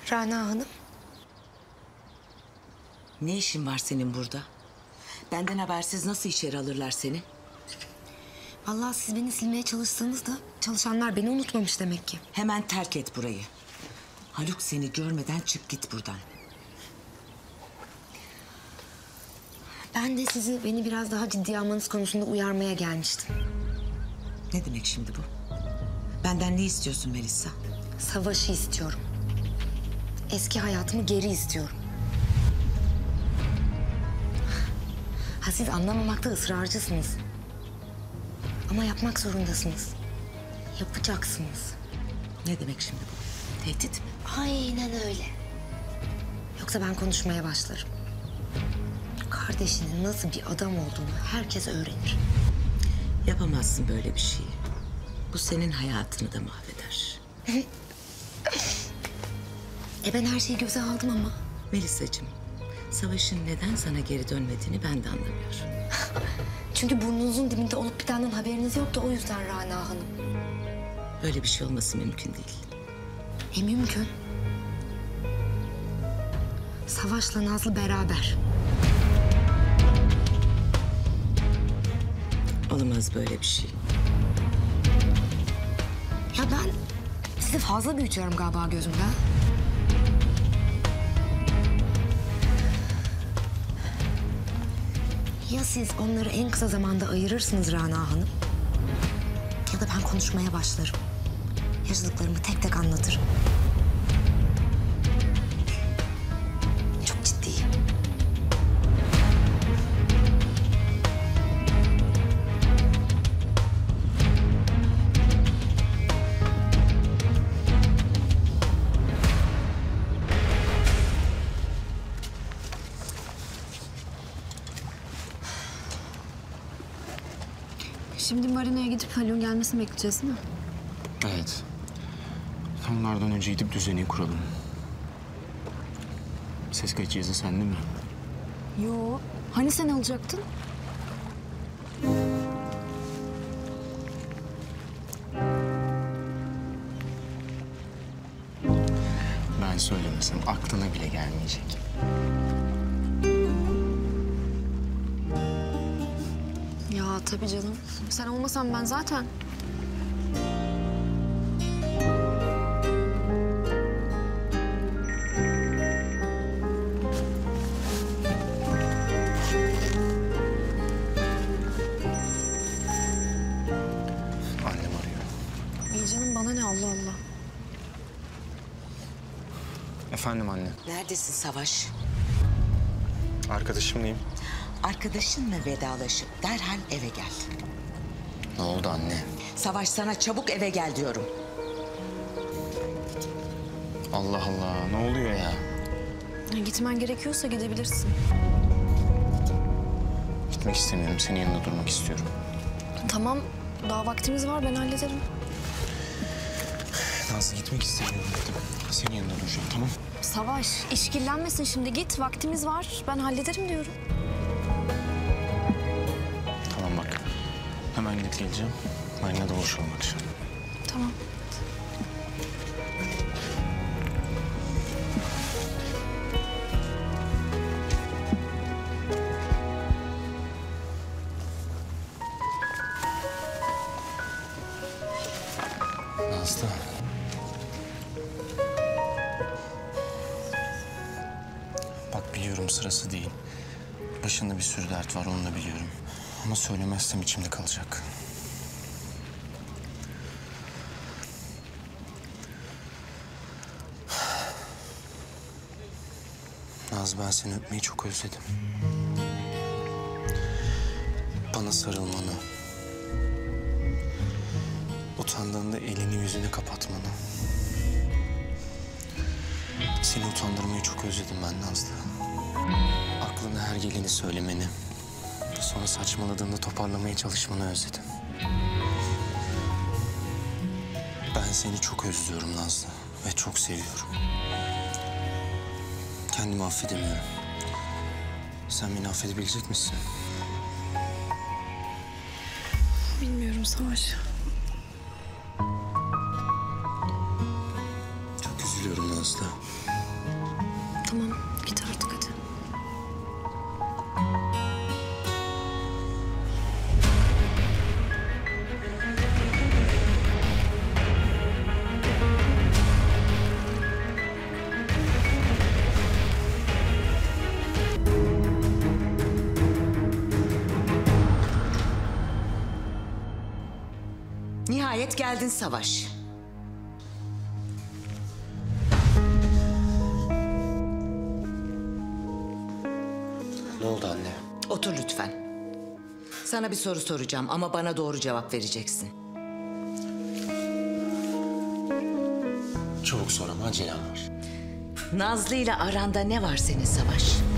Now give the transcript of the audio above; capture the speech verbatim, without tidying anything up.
Rana Hanım. Ne işin var senin burada? Benden habersiz nasıl içeri alırlar seni? Vallahi siz beni silmeye çalışsanız da çalışanlar beni unutmamış demek ki. Hemen terk et burayı. Haluk seni görmeden çık git buradan. Ben de sizi beni biraz daha ciddiye almanız konusunda uyarmaya gelmiştim. Ne demek şimdi bu? Benden ne istiyorsun Melisa? Savaşı istiyorum. Eski hayatımı geri istiyorum. Ha, siz anlamamakta ısrarcısınız. Ama yapmak zorundasınız. Yapacaksınız. Ne demek şimdi bu? Tehdit mi? Aynen öyle. Yoksa ben konuşmaya başlarım. Kardeşinin nasıl bir adam olduğunu herkes öğrenir. Yapamazsın böyle bir şeyi. Bu senin hayatını da mahveder. E ben her şeyi göze aldım ama. Melisacığım, Savaş'ın neden sana geri dönmediğini ben de anlamıyorum. Çünkü burnunuzun dibinde olup bitenden haberiniz yoktu, o yüzden Rana Hanım. Böyle bir şey olması mümkün değil. E mümkün. Savaş'la Nazlı beraber. Olamaz böyle bir şey. Ya ben sizi fazla büyütüyorum galiba gözümde. Ya siz onları en kısa zamanda ayırırsınız Rana Hanım, ya da ben konuşmaya başlarım. Yaşadıklarımı tek tek anlatırım. Çok ciddiyim. Şimdi marinaya gidip Haluk'un gelmesini bekleyeceğiz değil mi? Evet. Onlardan önce gidip düzeni kuralım. Ses kayıt cihazı sende mi? Yo. Hani sen alacaktın? Ben söylemesem aklına bile gelmeyecek. Ya tabii canım. Sen olmasan ben zaten... Annem arıyor. İyi canım, bana ne, Allah Allah. Efendim anne. Neredesin Savaş? Arkadaşımlayım. Arkadaşınla vedalaşıp derhal eve gel. Ne oldu anne? Savaş, sana çabuk eve gel diyorum. Allah Allah, ne oluyor ya? Ya gitmen gerekiyorsa gidebilirsin. Gitmek istemiyorum, senin yanında durmak istiyorum. Tamam, daha vaktimiz var, ben hallederim. Nazlı, gitmek istemiyorum dedim. Senin yanında duracağım, tamam? Savaş, işkillenmesin şimdi, git, vaktimiz var. Ben hallederim diyorum. Tamam bak, hemen gidip geleceğim. Marina'da buluşalım akşam. Tamam. Nazlı. Bak biliyorum sırası değil. Başında bir sürü dert var, onu da biliyorum. Ama söylemezsem içimde kalacak. Naz, ben seni öpmeyi çok özledim. Bana sarılmanı, utandığında elini yüzünü kapatmanı. Seni utandırmayı çok özledim ben Nazlı. Aklına her geleni söylemeni, sonra saçmaladığında toparlamaya çalışmanı özledim. Ben seni çok özlüyorum Nazlı ve çok seviyorum. Kendimi affedemiyorum. Sen beni affedebilecek misin? Bilmiyorum Savaş. Çok üzülüyorum Nazlı. Nihayet geldin Savaş. Ne oldu anne? Otur lütfen. Sana bir soru soracağım ama bana doğru cevap vereceksin. Çabuk sor ama acelem var. Nazlı ile aranda ne var senin Savaş?